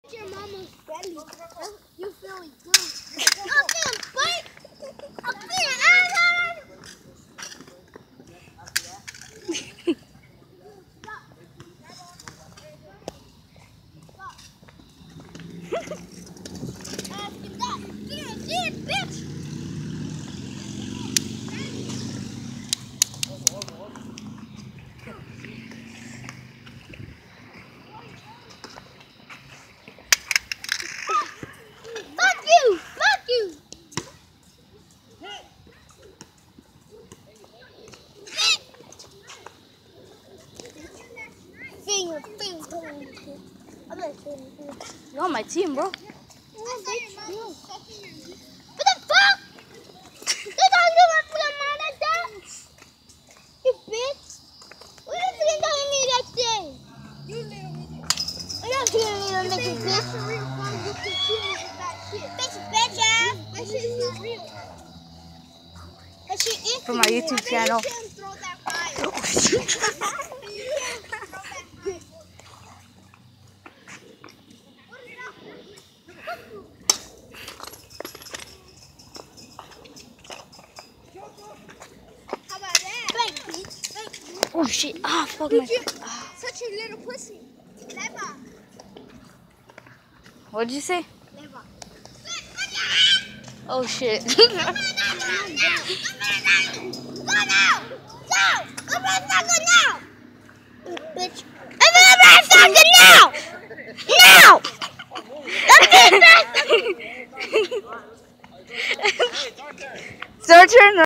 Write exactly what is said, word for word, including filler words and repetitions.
Your mama's belly. You feeling good. I'm feeling bite. I'm feeling out. Bitch. Fuck you! Fuck you! Finger, finger. I'm not saying You're on my team, bro. What the fuck? They don't give a fuck about that. You bitch. What is you telling me that thing? You literally did. I'm not telling you to make it bitch. Bitch, bitch ass. That shit is not real. That shit is For my YouTube channel. You can't throw that fire. How about that? Fake, bitch. Fake, bitch. Oh shit! Ah, fuck my. Ah. Such a little pussy. Never. What'd you say? Never. Oh shit! Go now! Go! Go now! Bitch. I'm now! Now! It's our turn.